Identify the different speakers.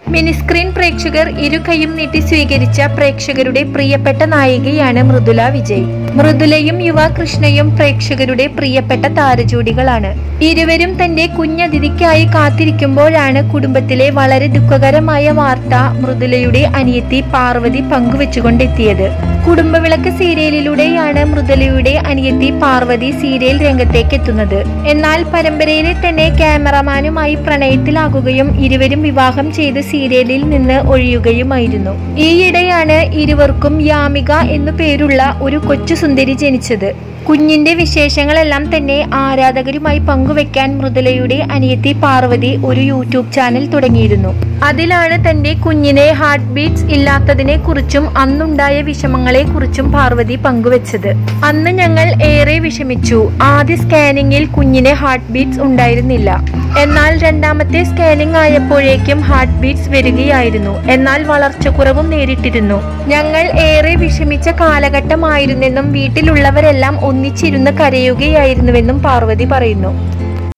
Speaker 1: Mini screen പ്രേക്ഷകർ ഇരുകൈയും നീട്ടി സ്വീകരിച്ച പ്രേക്ഷകരുടെ പ്രിയപ്പെട്ട നായികയാണ് മൃദുല വിജയ്. മൃദുലയും യുവ കൃഷ്ണയും പ്രേക്ഷകരുടെ പ്രിയപ്പെട്ട താരജോഡികളാണ്. ഇരുവരും തന്റെ കുഞ്ഞതിഥിക്കായി കാത്തിരിക്കുമ്പോഴാണ് കുടുംബത്തിലെ വളരെ ദുഃഖകരമായ വാർത്ത മൃദുലയുടെ അനിയത്തി പാർവതി പങ്കുവെച്ചുകൊണ്ടെത്തിയത്. കുടുംബവിളക്ക് സീരിയലിലൂടെയാണ് മൃദുലയുടെ അനിയത്തി പാർവതി സീരിയൽ രംഗത്തേക്ക് എത്തുന്നത്. എന്നാൽ പരമ്പരയിലെ തന്നെ ക്യാമറമാനുമായി പ്രണയത്തിലാകുകയും ഇരുവരും വിവാഹം ചെയ്ത് സീരിയലിൽ നിന്ന് ഒഴിയുകയുമായിരുന്നു. ഈയിടെയാണ് ഇരുവർക്കും യാമിക എന്നു പേരുള്ള ഒരു കൊച്ചു സുന്ദരി ജനിച്ചത്. കുഞ്ഞിന്റെ വിശേഷങ്ങളെല്ലാം തന്നെ ആരാധകരുമായി പങ്കുവെക്കാൻ മൃദുലയുടെ അനിയത്തി പാർവതി ഒരു യൂട്യൂബ് ചാനൽ തുടങ്ങിയിരുന്നു. അതിലാണ് തന്റെ കുഞ്ഞിനെ ഹാർട്ട് ബീറ്റ്സ് ഇല്ലാത്തതിനെ കുറിച്ചും അന്നുണ്ടായ വിഷമങ്ങളെ കുറിച്ചും പാർവതി പങ്കുവെച്ചത്. അന്ന് ഞങ്ങൾ ഏറെ വിഷമിച്ചു. ആദ്യ സ്കാനിങ്ങിൽ കുഞ്ഞിന് ഹാർട്ട് ബീറ്റ്സ് ഉണ്ടായിരുന്നില്ല. എന്നാൽ രണ്ടാമത്തെ സ്കാനിങ് ആയപ്പോഴേക്കും ഹാർട്ട് ബീറ്റ്സ് വരികയായിരുന്നു. എന്നാൽ വളർച്ചക്കുറവും നേരിട്ടിരുന്നു. ഞങ്ങൾ ഏറെ വിഷമിച്ച കാലഘട്ടമായിരുന്നെന്നും വീട്ടിലുള്ളവരെല്ലാം ഒന്നിച്ചിരുന്ന് കരയുകയായിരുന്നുവെന്നും പാർവതി പറയുന്നു.